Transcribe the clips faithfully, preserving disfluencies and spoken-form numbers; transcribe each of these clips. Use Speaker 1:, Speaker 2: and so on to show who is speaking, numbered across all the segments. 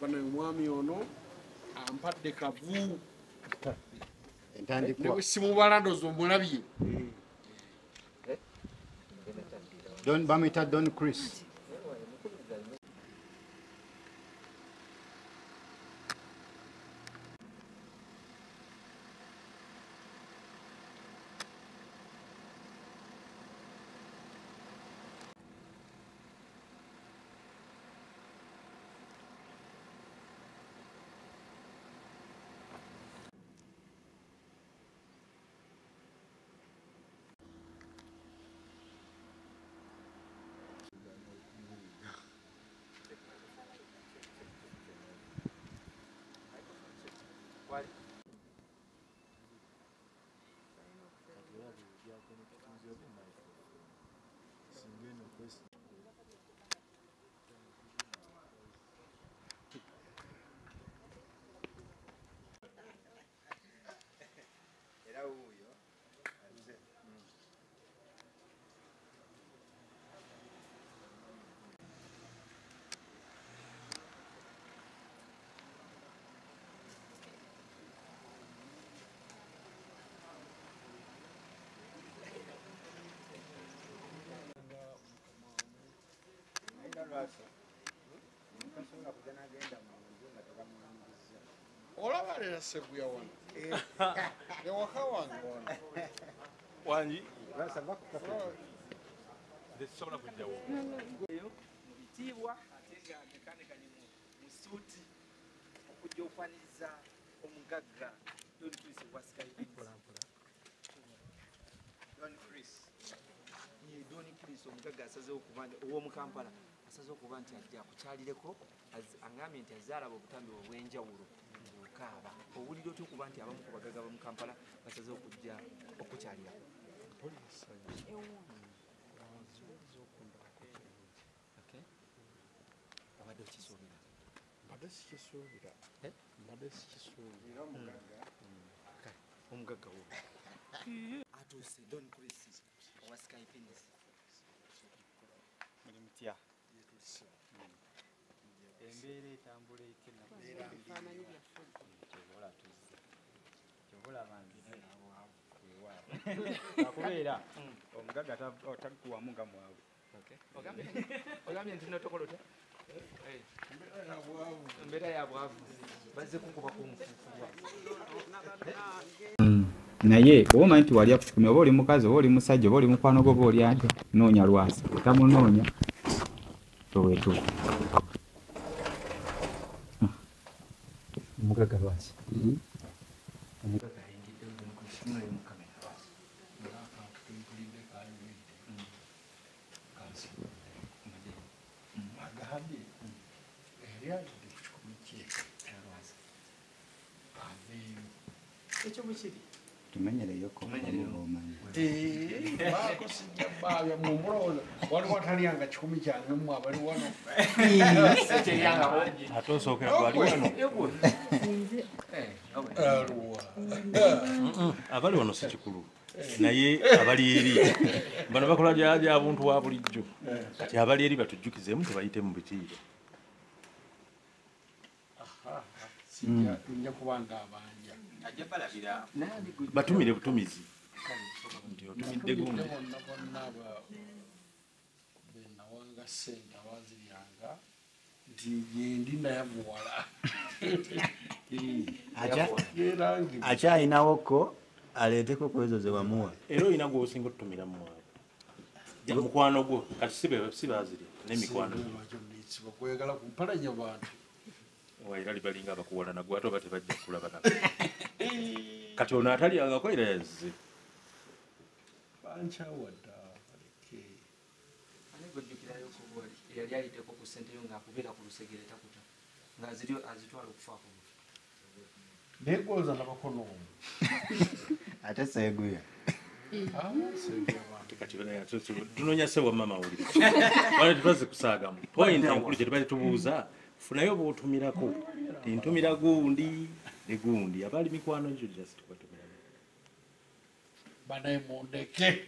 Speaker 1: bano omwami ono ampadde kavu
Speaker 2: entandikwa
Speaker 1: newe simubala ndozi omulabye
Speaker 2: Don bamwita Don Chris.
Speaker 1: olaba leera seguya wano ewaka wange wano
Speaker 3: wangi tekisobola kujjawo
Speaker 4: mu bitiibwa ate nga mekanikani mu suuti okujja okufaniriza omugagga Don Chris wa Sky Don Chris ye Don Chris omugagga asazeewo okuba ow'omu Kampala asazeewo okuba nti ajja akukyalireko angambye nti azaalaba obutambi obw'enjawulo okaaba owulira otya okuba nti abamu ku bagagga b'omu Kampala basazeewo okujja okukyalirako obadde okisuubira
Speaker 1: mbadde sikisuubira mbadde sikisuubira
Speaker 4: omugagga wo atuuse Don Chris owa Sky Pindis
Speaker 3: muli mutya embeera etambula ekena akubeera omugagga takuwamu nga mwawe
Speaker 4: ogambye nti notokolo ta embeera ya bwavu bazze kukuba kunfuufulwa
Speaker 5: naye oba omanyi nti wali akukikumya oba oli mukazi oba oli musajja oba oli mukwano gwo oba oli atya noonya lwasi otamunoonya towetuuka
Speaker 4: omugagga lwasi omugagga ayingidde munoyo mu kamera lwasi
Speaker 1: agambye eryalidde ku kikumi kye lwasi aveeyo
Speaker 4: ekyo bwekiri
Speaker 5: tumenyereyoko omanyi
Speaker 1: baako sijja baabya mumulowooza waliwo atalyanga kikumi kyange mu abali wano
Speaker 3: ate osookera gwali wano abali wano si kikulu naye abali eri bano bakola gyagya abuntu wa bulijjo kati abali eri batujjukizeemu tebayite mu bitiibwa
Speaker 1: nja kuba ngaabanja
Speaker 3: batumire butumizi nti otumidde gundi
Speaker 1: bonna bonna benawanga sente abaziryanga nti gyendi nayamuwala
Speaker 6: akyayinawoko aleeteko kwezo ze wamuwa
Speaker 3: era olina gwosinga otutumira muwaawe mukwano gwo kati si bazirya n'emikwano
Speaker 1: bakwegala kumpalanya bantu
Speaker 3: waira libalinga abakuwala nagwe ate oba tebajja kulaba nabo kati ono atalyangako era yazze
Speaker 1: bankyawadda
Speaker 4: ani gwejjukirayo kuba eyali ayiteko ku ssente yo ng'akubeera ku lusegere takuta ng'azitwala okufaako
Speaker 1: naye gwoza nabakono omu
Speaker 6: ate seeguya
Speaker 3: kati tunoonya ssebo mama wulire wale tetwazze kusaagamu point enkulu gye tubali tubuuza funayo bw'otumirako tintumira gundi ne gundi abali mikwano ekyo just tubatumira
Speaker 1: banaye mundeke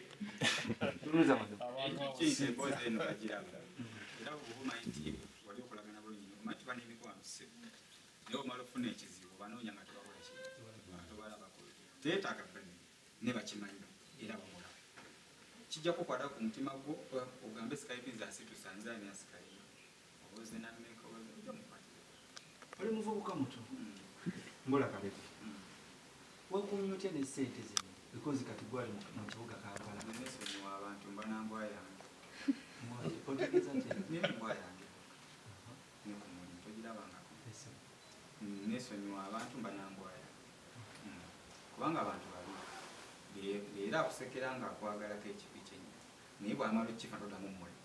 Speaker 5: kiba n'emikwano ssebo naye omala ofuna ekizibu banoonya nga tebakola kibalabako teetaaga bani ne bakimanyi era bamulaba kijja kukwata ku mutima gwo ogambe skype zasitusa nzanya skype obuze nammeka ojamukwatira
Speaker 4: oli muvubuka muto mbola kabezi wakumya otya ne ssente zino because kati gwali mu kibuga Kampala
Speaker 5: nesonyiwa abantu mba nambwa yange
Speaker 4: otegeeza nti
Speaker 5: nembwa yange nekumuli togirabangako nesonyiwa abantu mba nambwa yange kubanga abantu bali era akusekera nga akwagalako ekibi kyenyi naye bwamala okifa todamu mmule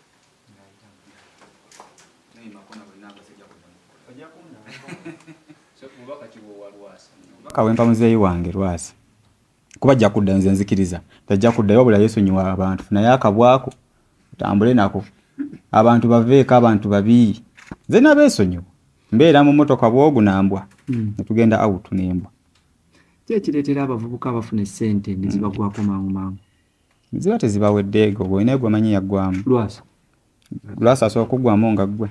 Speaker 5: naye makona bwenaabasejja kuddamu
Speaker 4: ojja kunda mubaka kibuwa Lwasa
Speaker 5: kawempa muzeeyi wange Lwasa kuba ajja kudda nze nzikiriza tajja kuddayo wabula yeesonyiwa abantu naye akabwako tambule nako abantu baveeko abantu babi nze nabeesonyiwa mbeera mu mmotoka bwogu nambwa netugenda out nembwa
Speaker 4: kyekireetera abavubuka abafuna essente nezibagwako mangu mangu
Speaker 5: ziba tezibaweddeego bwolina egwe manyi yaggwamu
Speaker 4: Lwasa
Speaker 5: Lwasa asobola kuggwamu nga ggwe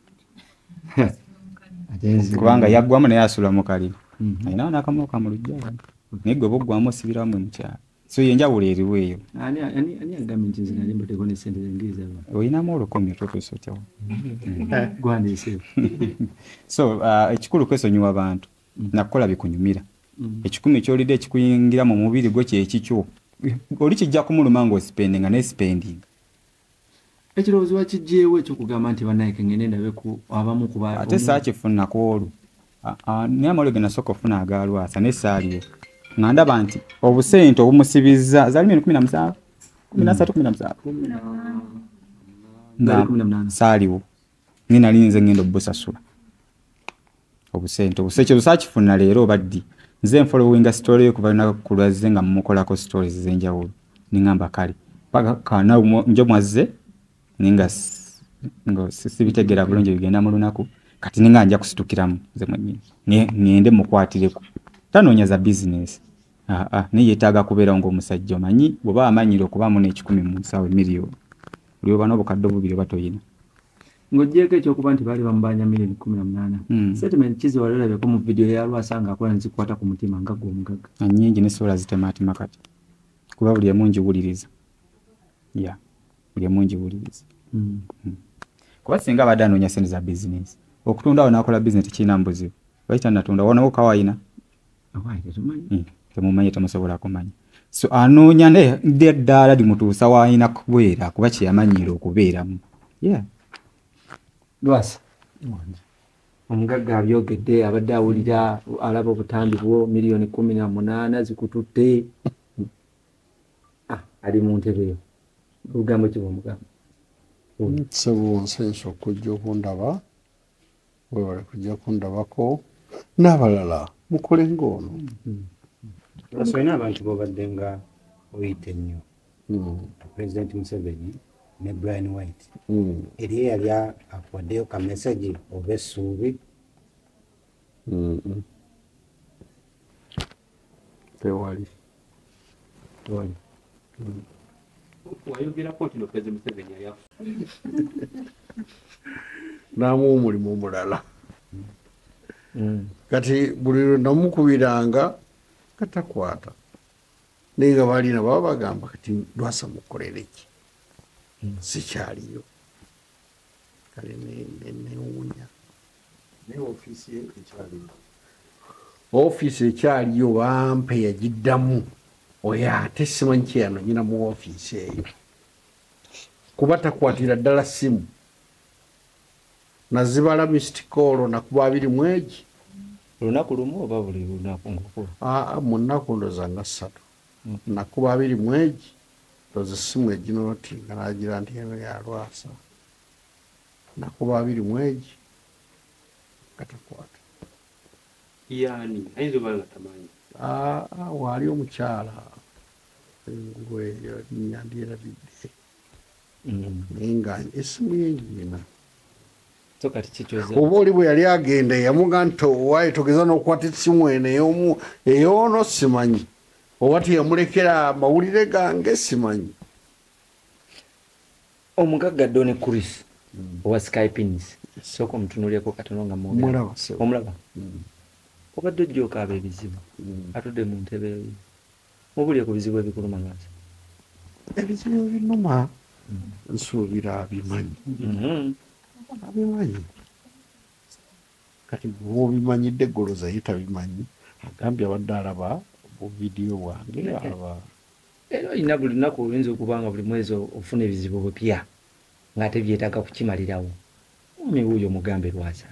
Speaker 5: kubanga yaggwamu naye asula mu kalibu ayinawo n'akamu kamulujja naye gwe buggwamu osibiramu mukyala so yenjawulo eriwo eyo
Speaker 4: ani ani agambye nti nze nali mbateeko n'essente zengiriza
Speaker 5: olinamu olukumi otutuusa otyawo
Speaker 4: gwandeeseewo
Speaker 5: so ekikulu kwesonyiwa abantu nakukola bikunyumira ekikumi kyolidde ekikuyingira mu mubiri gwe kyekikyo oli kijja kumuluma ng'osipendinga n'esipendinga
Speaker 4: ekirowoozo wakijjeewo ekyokugamba nti bannayike ngende ndabe ku abamu kuba
Speaker 5: ate saakifunako olwo naye amalwege nasooka ofuna aga Lwasa naye saaliwo nga ndaba nti obusente obumusibiza zaali milioni kumi na musanvu kumi na ssatu kumi na musanvu saaliwo ni nali nze ngenda obusasula obusente obuseke busaakifuna leero obaddi nze nfolowinga story okuva lunaku ku lwazze nga mumukolako stories ez'enjawulo ningamba kale paka kana njo mwazze ninga ngo sibitegeera bulungi bigenda mu lunaku kati ninga nja kusitukiramu nze mwennyini ngende mukwatireko tanoonya za business ah ah ne yeetaaga kubeera ng'omusajja omanyi bw'oba amanyire okubaamu n'ekikumi mu nsawo miliyoni oli oba n'obukadde obubiri oba toyina
Speaker 4: ng'ogyeko ekyokuba nti baali bamubanja miliyoni kumi na munaana settlement kizi wali olabeko mu vidiyo ya Lwasa ng'akola nzikwata ku mutima nga gwe omugagga
Speaker 5: anyingi ne sola zitematima kati kuba buli emu njiwuliriza ya buli emu njiwuliriza kuba singa abadde anoonya sente za business okutundawo n'akola business tekirina mbuzibu bayita natunda wonawo kawayina temumanyi temusobola kumanya so anoonya neddaala limutuusa wayina kubeera kuba kyeyamanyiire okubeeramu yeah.
Speaker 4: Lwasa omugagga abyogedde abadde awulira alaba obutambi bwo miliyoni kumi na munaana zikututte ali mu ntebe eyo olugambo kiba omugamba
Speaker 1: nsebo nsenso okujja okundaba webale kujja kundabako n'abalala mukole ng'ono
Speaker 6: olina abantu bobadde nga oyita ennyo President Museveni ne Brian White eri eyali akuwaddeyo ka message oba essuubi
Speaker 1: tewali
Speaker 4: tewali wayogerako nti no President Museveni yali
Speaker 1: naamu omulimu omulala kati buli lwe namukubiranga katakwata naye nga balina baba bagamba kati Lwasa mukolere ki sikyaliyo kale newunya naye ofiisi ye ekyaliyo ofiisi ekyaliyo bampe yagiddamu oyo ate simanyi kyeyanonyera mu ofiisi eyo kuba takwatira ddala simu nazibala mistikolo nakuba abiri mwegi
Speaker 6: olunaku lumu oba buli lunaku ngukulu
Speaker 1: mu nnaku ndoza nga ssatu nakuba abiri mwegi ndoza essimu eginoti nga nagira nti eno ya Lwasa nakuba abiri mwegi katakwata
Speaker 4: yani ayinza oba nga tamanyi
Speaker 1: waali omukyala engulu eyo nyandyerabidde naye nga essimu yengina oba oli bwe yali agenda yamuga nti owaye togeza n'okukwata essimu eno eyoono simanyi oba teyamulekera amawulire gange simanyi
Speaker 4: omugagga Don Chris owa Skypins soko mtunulyeko katono nga mwogera
Speaker 1: mulaba se
Speaker 4: omulaba obadde ojja okaaba ebizibu atudde mu ntebe yo mubulye ku bizibu ebikuluma ngaasa
Speaker 1: ebizibu binuma nsuubira abimanyi abimanyi kati bwobimanyidde goloza ye tabimanyi agambye abadde alaba buvidiyo bwange alaba
Speaker 4: era olina buli lunaku oyinza okuba nga buli mwezi ofuna ebizibu bipya ng'ate byetaaga kukimalirawo omi wuuyo mugambe lwasa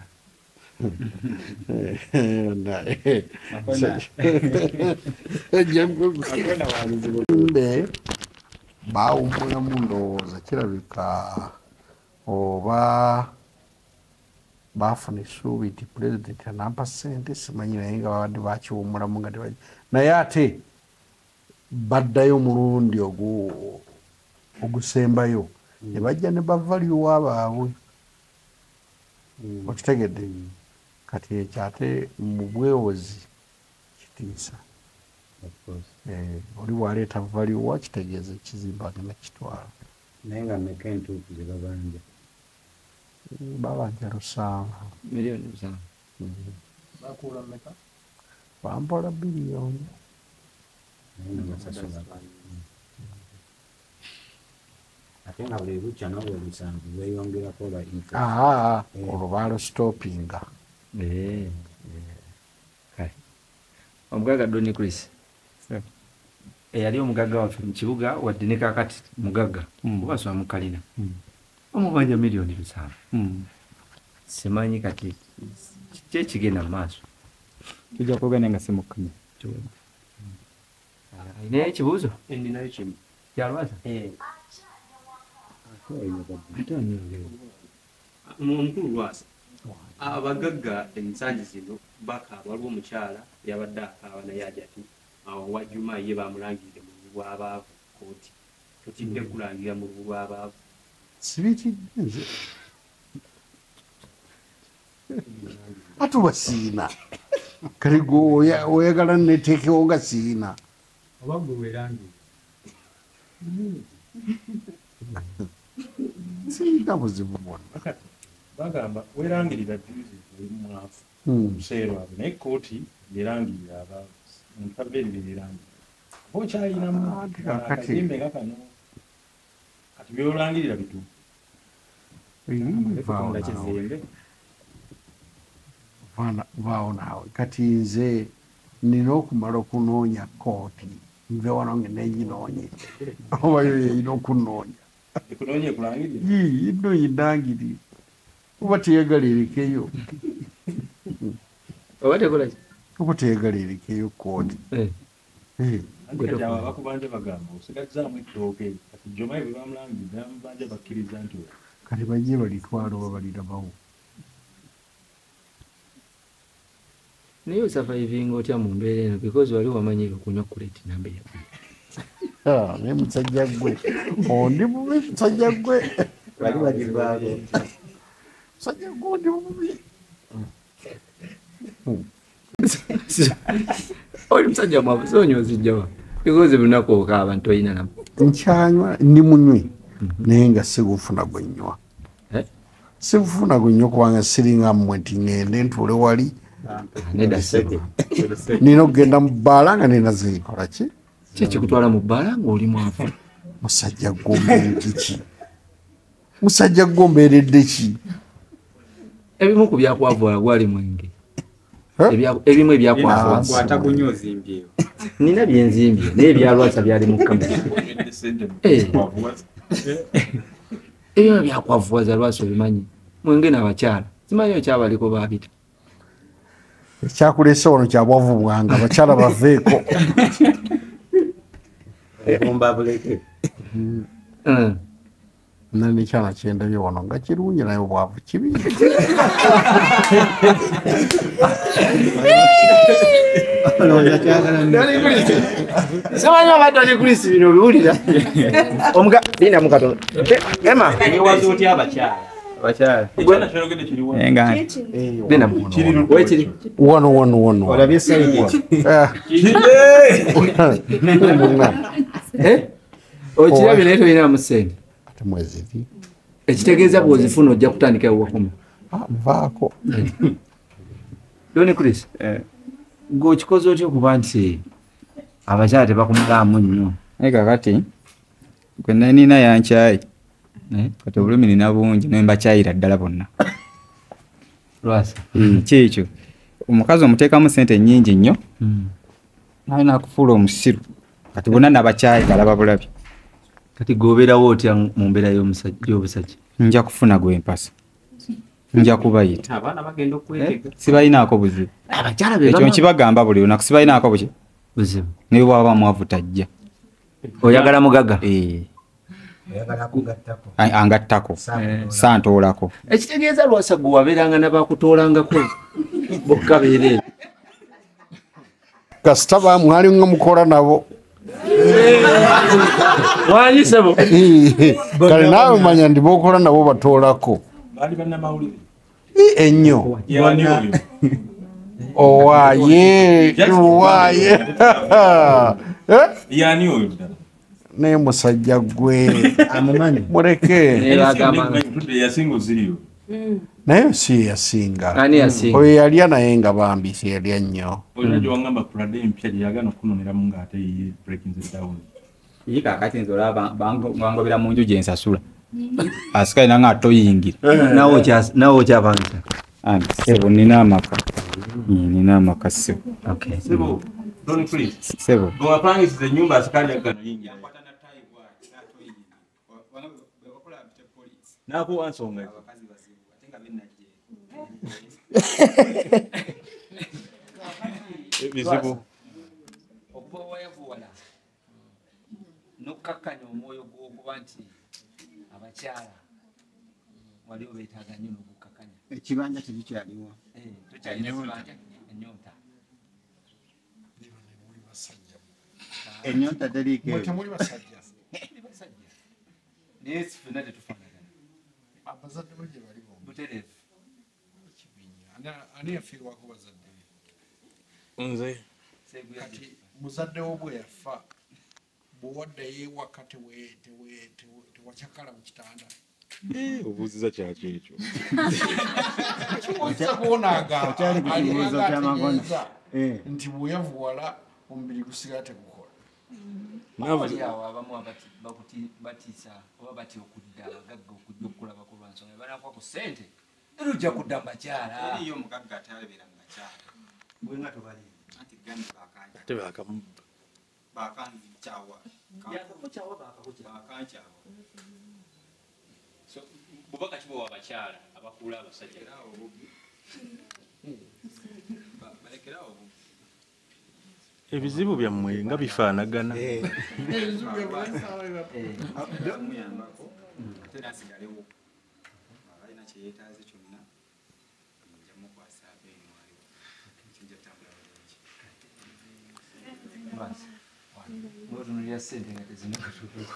Speaker 1: mbe baawummulamu ndowooza kirabika oba baafuna essuubi nti pulezidenti anampa ssente simanyi naye nga babadde bakiwummulamu nga tebaji naye ate baddayo mulundi ogusembayo ne bajja ne bavaliwa baabwe okitegedde kati ekyo ate mu bwewozi kitiisa oli bwaleeta valiwa kitegeeza ekizimba agenda kitwala
Speaker 6: naye nga mmeka entuufu ze babanja
Speaker 1: babanja lusanvu
Speaker 4: miliyoni musanvu
Speaker 1: bampola biliyoni
Speaker 6: naye nga basasula ate nga buli lukya nobwe lusanvu lweyongerako lwa
Speaker 1: aa olwo baalustopinga
Speaker 4: kale omugaga Donny Chris eyali omugagga waffe mu kibuga wadde ne kakati mugagga obaswa mukalina omubanja miliyoni lusanvu simanyi kati kiki ekigenda mu maaso
Speaker 5: tujja kugenda nga simukkanya
Speaker 4: ayinayo ekibuuzo
Speaker 7: Ninayo kimu.
Speaker 4: kyalwaza
Speaker 7: Omukulu Lwasa, abagagga ensangi zino bakaaba waliwo omukyala yabadde akaaba naye ajja ati awo wajjuma ye bamulangirire mu lubu lw'abaavu kooti totidde kulangirira mu lubu lw'abaavu
Speaker 1: sibitidde nze atuba siina kale gwe oyagala neteekewo nga siina
Speaker 5: oba gwe weerangi
Speaker 1: siina buzibu bwonna
Speaker 3: bagamba werangirira juzi oli mwafu omuseera abo naye kooti yerangirira abaavu nkabeerire yerangirira oba okyalinamu akazimbe nga kano kati byolangirira bituufu
Speaker 1: vaawo naawe kati nze nina okumala okunoonya kooti nve wano ngenda nginoonye oba yo yeyina okunoonya
Speaker 3: ekunoonya ekulangirira
Speaker 1: ino yindangirire oba teyagala erekeyo
Speaker 4: oba tekolaki
Speaker 1: oba teyagala erekeyo kooti
Speaker 3: kati abo abakubanja bagamba osigazzaamu ettooke kati jomayi bwe bamulangirira banja bakkiriza nti
Speaker 1: kati bajje balitwala oba balirabawo
Speaker 4: naye osavaivinga otya mu mbeera eno because wali wamanyire okunywa kuleti nambe ya
Speaker 1: naye musajja gwe ondi bubi musajja gwe
Speaker 6: bali bagivaako
Speaker 1: musajja gwe ondi bubi
Speaker 4: oli musajja mwavu sonyiwa zijjawa because bunaku okaaba nti olina namu
Speaker 1: nkyanywa ndi munywi naye nga sigufuna gwe nnywa sigufuna gwe nnyo kubanga siringa mmwe nti ŋŋende ntuule wali nina okugenda mu bbaala nga nina zikola ki
Speaker 4: ki ekikutwala mu bbaala ng'oli mwavu
Speaker 1: musajja gwombeeredde ki musajja gwombeeredde ki
Speaker 4: ebimu ku byakwavula gwali mwenge ebimu ebyakwavu
Speaker 5: atagunya ozimbyewo
Speaker 4: nina byenzimbye naye ebyalwasa byali mu kamera ebyo byakwavuwaza lwasa obimanyi mwenge n'abakyala simanyi okyabaliko babita
Speaker 1: ekyakuleese wano kyabwavu bwanga abakyala baveeko
Speaker 6: ebumba buleke
Speaker 1: nanekyala kyendabye wano nga kirungi naye obwavu kibi
Speaker 4: simanyi oba Donny Chris bino obiwulira omuga linda mukatono ema
Speaker 7: yewaza otya abakyala
Speaker 4: abakyala
Speaker 7: ekyana kyologedde kiriwa
Speaker 5: enga
Speaker 4: linda wekiri
Speaker 1: wano wano wano
Speaker 6: olabye sayidi
Speaker 4: okirabye naye tolinamu ssente
Speaker 1: ate mweziri
Speaker 4: ekitegeeza bw'ozifuna ojja kutandika ewakumi
Speaker 1: Nvaako.
Speaker 4: Doni Chris, ng'okikoze otya okuba nti abakyala tebakumulaamu nnyo?
Speaker 5: Naye kakati gwe naniina yankyayi kati obulumi nina bungi naye mbakyayira ddala bonna.
Speaker 4: Lwasa
Speaker 5: kiekyo omukazi omuteekamu sente nnyingi nnyo naye nakufuula omusiru kati bonna nabakyayi balaba bulabi.
Speaker 4: kati gobeerawo otya mu mbeera y'obusajja?
Speaker 5: Nja kufuna gwe mpasa, nja kubayita,
Speaker 7: abaana bagenda okwetega.
Speaker 5: sibalinaako buzibu.
Speaker 4: Abakyala
Speaker 5: Ekyo nkibagamba buli lunaku, sibalinaako buki
Speaker 4: buzibu.
Speaker 5: naye bwaba mwavu tajja.
Speaker 4: Oyagala mugagga?
Speaker 5: Eh,
Speaker 6: oyagala kugattako
Speaker 5: Ay- angattako santoolako.
Speaker 4: Ekitegeeza Lwasa gwe wabeeranga nabakutoolangako bokka beere.
Speaker 1: Kasita bamwali nga mukola nabo.
Speaker 4: Wanyisebo.
Speaker 1: Kale naawe manya ndi bokola nabo batoolako.
Speaker 3: Baali bannamawulire.
Speaker 1: Ennyo.
Speaker 3: Yaani oyo.
Speaker 1: Owaaye, owaaye. Eh?
Speaker 3: Yaani oyo ddala.
Speaker 1: Naye musajja gwe
Speaker 6: amumanyi
Speaker 1: muleke.
Speaker 3: Tudde yasinga oziriyo.
Speaker 1: Naye si yasinga.
Speaker 4: Ani yasinga?
Speaker 1: Oyo yalya naye nga bambi si yalya nnyo.
Speaker 3: Oyo gye wangamba kulade empya gye yagana okunoneramu ng'ate ye breaking the down.
Speaker 5: Ye kaakati nze olaba bangobera mu nju gye nsasula. Asikaye nange atoyingira.
Speaker 4: Nawe okyabanja?
Speaker 5: Anti sebo nina amaka. Nina amaka sebo.
Speaker 4: Okay.
Speaker 3: Sebo, don't please.
Speaker 5: Sebo.
Speaker 3: Bwapangisiza ennyumba asikali agano yingira. Nakuwa nsonga. Bizibu.
Speaker 4: Okuba wayavuwala n'okkakkanya omwoyo gw'okuba nti abakyala wali obeetaaga nnyo n'okukkakkanya.
Speaker 6: ekibanja tekikyaliwo
Speaker 4: Tokyalina kibanja ennyonta.
Speaker 6: ennyonta teriiko
Speaker 1: Mwe temuli basajja.
Speaker 4: Basajja naye ffenna tetufaanagana.
Speaker 1: Abazadde bo gye bali bombi.
Speaker 4: Butereevu.
Speaker 1: Ani yafiirwako bazadde be?
Speaker 3: Nze.
Speaker 1: Kati muzadde wo bwe yafa bw'owaddayo ewaka tewakyakala mu kitanda.
Speaker 3: Obuuziza kyaki ekyo.
Speaker 1: Oyinza kubona agamba
Speaker 6: Okyali ku kibuuzo ky'amagona. Eh.
Speaker 1: nti bweyavuwala omubiri gusigala tegukola.
Speaker 4: Wali awo abamu abati bakuti batiisa oba batya okudda abagagga okujja okulabako lwansonga banakuwa ku ssente erujja kudda mu bakyala.
Speaker 5: Eriyo omugagga atalebeera mu bakyala.
Speaker 6: bwenga tobali
Speaker 5: Anti gani baakanja.
Speaker 3: Ate baakamu.
Speaker 5: Baakancawa.
Speaker 4: Yakakukyawa baakakukyawa.
Speaker 5: Baakancawa.
Speaker 7: So bubaka kibowa abakyala abakuula abasajja.
Speaker 5: Balekerawo obubi.
Speaker 3: Ebizibu byammwe nga bifaanagana.
Speaker 5: Muyambako ate nasigalewo. Alina kye yeetaaze kyonna. Nja mukwasa abeeyi mwaliwo. Kijja tambula bulungi.
Speaker 4: N'otunuulira ssente nga tezinakatuuka.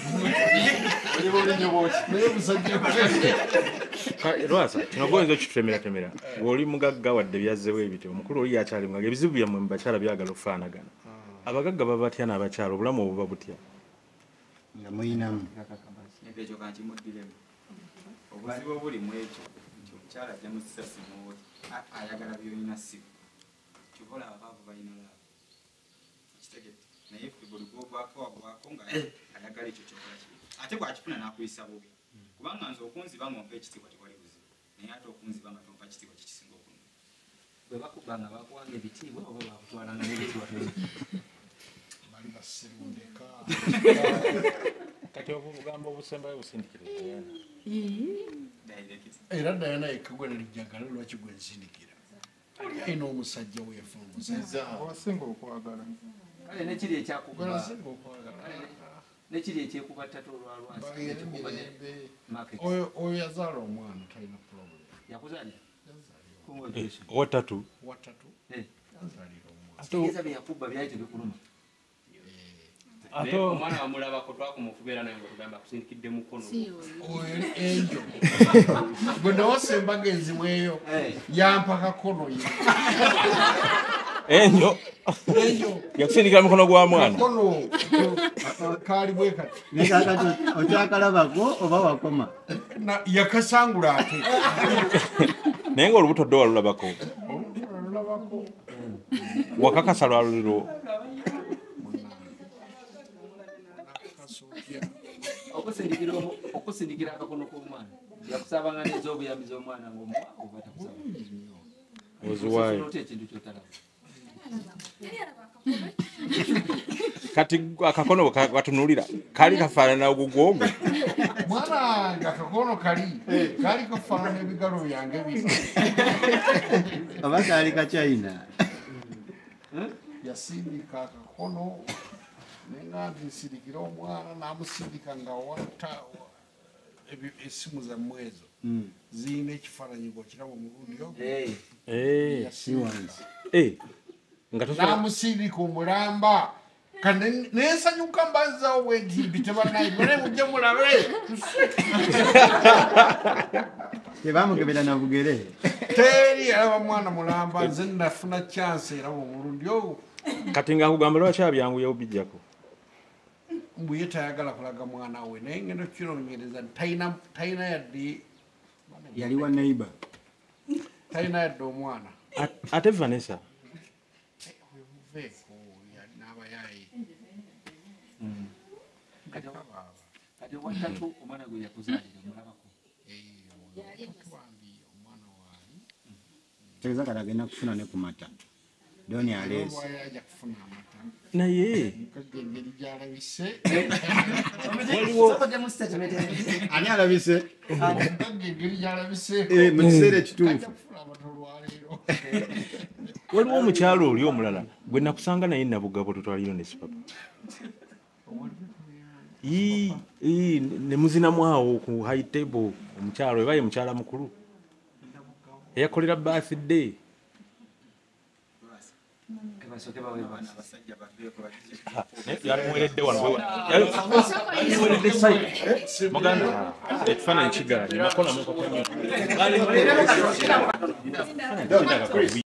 Speaker 3: Lwasa kino goyinza okitutemeratemera ng'oli mugagga wadde byazzewo ebityo omukulu oli yakyali mugagga ebizibu byammwe mu bakyala byagala okufaanagana. Abagagga baba batya n'abakyala obulamu obuba butya?
Speaker 6: nga muyinamu
Speaker 5: Nte ekyo kankimuddiremu. Obuzibu obuli mu ekyo nti omukyala ajja mu kisasi muwe ayagala byolina sibu. Kivola abaavu balina laabo. Kitegedde. Naye ffe buli gwogwako wagwako nga ayagala ekyo kyokola kibi. Ate bw'akifuna n'akuyisa bubi. Kubanga nze okunziba ng'ompa ekitiibwa tewali buzibu. Naye ate okunziba nga tompa kitiibwa kikisinga okunyuma.
Speaker 4: Bwe bakuba nga bakuwanga ebitiibwa oba bakutwalanga n'ebitiibwa tebyo.
Speaker 1: Bali basirundeka.
Speaker 3: Kati obugamba obusembayo busindikira.
Speaker 1: Era Diana yekka gwe nalijjagala lwaki gwe nsindikira. Oli alina omusajja we yafa omusajja.
Speaker 8: Abasinga okwagala.
Speaker 4: Kale nekiri ekyakuba
Speaker 1: Gwenasinga okwagala.
Speaker 4: nekiri ekyekuba ttato olwa Lwasa ekikuba ne market.
Speaker 1: Oyo oyo yazaala omwana talina problem.
Speaker 4: Yakuzaalira?
Speaker 3: Watatu.
Speaker 1: Watatu
Speaker 4: Eh.
Speaker 1: yazaalira omwana.
Speaker 4: Kitegeeza bye yakuba byali tebikuluma.
Speaker 7: Ate omwana wamulabako twakumufubeera naye ng'otugamba akusindikidde mukono.
Speaker 1: Oyo eri enjo. Gwe nawasa embaga enzimu eyo yampa kakono ye.
Speaker 3: Enyo.
Speaker 1: Enjo.
Speaker 3: Yakusindikira mukono gwa mwana.
Speaker 1: Kakono kaali bwe kati.
Speaker 6: nekakati okyakalabako oba wakoma
Speaker 1: Na yakasangula ate.
Speaker 3: Naye ng'olubuto ddo walulabako.
Speaker 1: Olulabako.
Speaker 3: Wakakasa lwaluliro.
Speaker 4: Okusindikira okusindikira akakono k'omwana. Yakusabanga n'ez'obuyambi z'omwana ng'omuwa oba takusaba.
Speaker 3: Oziwaayo.
Speaker 4: Ekintu ky'otalaba.
Speaker 3: Kati akakono katunulira kali kafaanana ogugwogo.
Speaker 1: Mwana nga kakono kali kali kafaanana ebigalo byange bino.
Speaker 2: Aba kali ka China.
Speaker 1: Yasindika akakono nenga nsindikira omwana namusindika nga wata esimu za mwezo ziyina ekifaananyi gokiraba omulundi ogwo.
Speaker 3: Eh, nga
Speaker 1: namusindika omulamba nensanyuka mbazzawo bwenti tebanayi mune mujje mulabe
Speaker 2: Tebamugebera na bugere.
Speaker 1: teri alaba mwana mulamba nze nafuna chance eraba omulundi ogwo.
Speaker 3: kati ng'akugamba lwaki abyangu yawubijjako.
Speaker 1: Mbu ye tayagala kulaga mwana we naye ngendo kirongereza talina talina yadde
Speaker 2: Yali wa neighbor.
Speaker 1: talina yadde omwana.
Speaker 3: Ate Vanessa.
Speaker 1: Veeko n'abayaye.
Speaker 4: Kati watatu omwana gwe yakuzaalira mulabako.
Speaker 1: Omwana waali
Speaker 2: Tegeza kati agenda kufuna ne ku mata. Doni aleesi.
Speaker 1: ajja kufuna amata.
Speaker 3: Naye
Speaker 1: Mukadde engeri gy'alabise.
Speaker 2: Ani alabise?
Speaker 1: Mukadde engeri gy'alabise.
Speaker 2: Eh, mu kiseera ekituufu.
Speaker 1: Kufuna amata olwaleero.
Speaker 3: waliwo omukyalo oli omulala gwe nakusanga naye nabugabo tutwaliro ne sipapa. Ii, ii, ne muzinamu awo ku high table omukyalo eba ye mukyala mukulu. Eyakolera birthday.
Speaker 4: Kebasooke bawe bana.
Speaker 3: Yamuweredde wano. Yamuweredde site. Muganda, ekifaananyi kigaanye. Nakola muko.